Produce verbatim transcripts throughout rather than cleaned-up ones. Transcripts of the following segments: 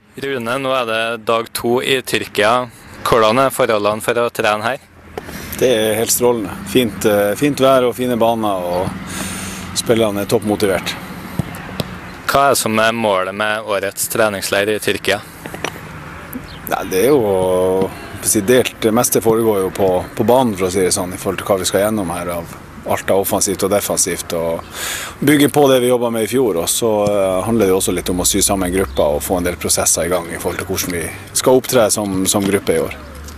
Rune, nå er det dag to i Tyrkia. Hvordan er forholdene for å trene her? Det er helt strålende. Fint, fint vær og fine baner, og spillerne er toppmotivert. Hva er som er målet med årets treningsleir i Tyrkia? Nei, det er jo delt. Det meste foregår jo på, på banen, for å si det sånn, i forhold til hva vi skal gjennom her av alt av offensivt og defensivt, og bygge på det vi jobbet med i fjor. Og så handler det også litt om å sy sammen grupper og få en del prosesser i gang i forhold til hvordan vi skal opptre som, som gruppe i år.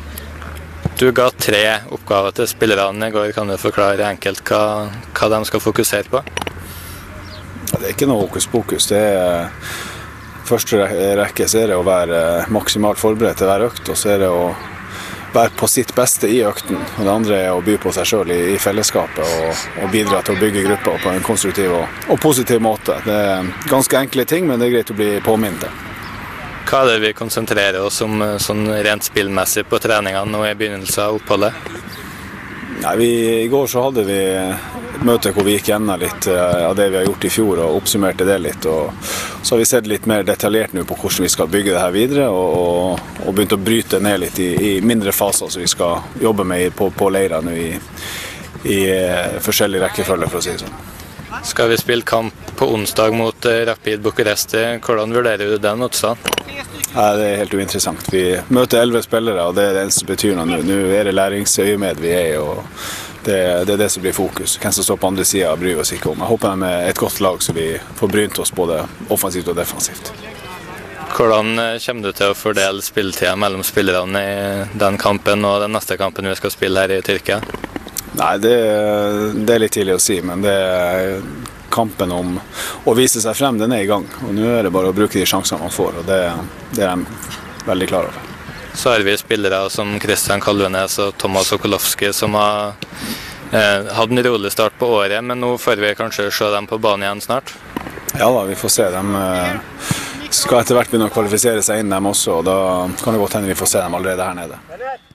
Du ga tre oppgaver til spillerne i går. Kan du forklare enkelt hva, hva de skal fokusere på? Ja, det er ikke noe hokus pokus. Det er første rekke så er det å være maksimalt forberedt til hver økt, og så er det å være på sitt beste i økten. Og det andre er å by på seg selv i, i fellesskapet og, og bidra til å bygge grupper på en konstruktiv og, og positiv måte. Det er ganske enkle ting, men det er greit å bli påminnet. Hva er det vi konsentrerer oss om sånn rent spillmessig på treningene nå i begynnelsen av oppholdet? Nei, vi, I går så hadde vi et møte hvor vi gikk gjennom litt av det vi har gjort i fjor og oppsummerte det litt. Og så har vi sett litt mer detaljert nå på hvordan vi skal bygge det her videre, og, og, og begynt å bryte ned litt i, i mindre faser som vi skal jobbe med på, på leirer nå i, i forskjellige rekkefølger, for å si det sånn. Skal vi spille kamp på onsdag mot Rapid Bucuresti? Hvordan vurderer du den motstanden? Ja, det er helt uinteressant. Vi møter elleve spillere, og det er det eneste betyr noe nå. Nå er det læringsøyemed vi er i, og det, det er det som blir fokus. Hvem som står på andre siden bryr vi oss ikke om. Jeg håper de er et godt lag, så vi får brynt oss både offensivt og defensivt. Hvordan kommer du til å fordele spilletiden mellom spillerne i den kampen og den neste kampen vi skal spille her i Tyrkia? Nei, det, det er litt tidlig å si, men det er kampen om å vise seg frem, den er i gang. Og nå er det bare å bruke de sjansene man får, og det, det er de veldig klar over. Så har vi spillere som Christian Kalvenes og Thomas Sokolovski som har eh, hatt en rolig start på året, men nå får vi kanskje se dem på banen igjen snart? Ja da, vi får se. De eh, skal etter hvert begynne å kvalifisere seg inn dem også, og da kan det godt hende vi får se dem allerede her nede.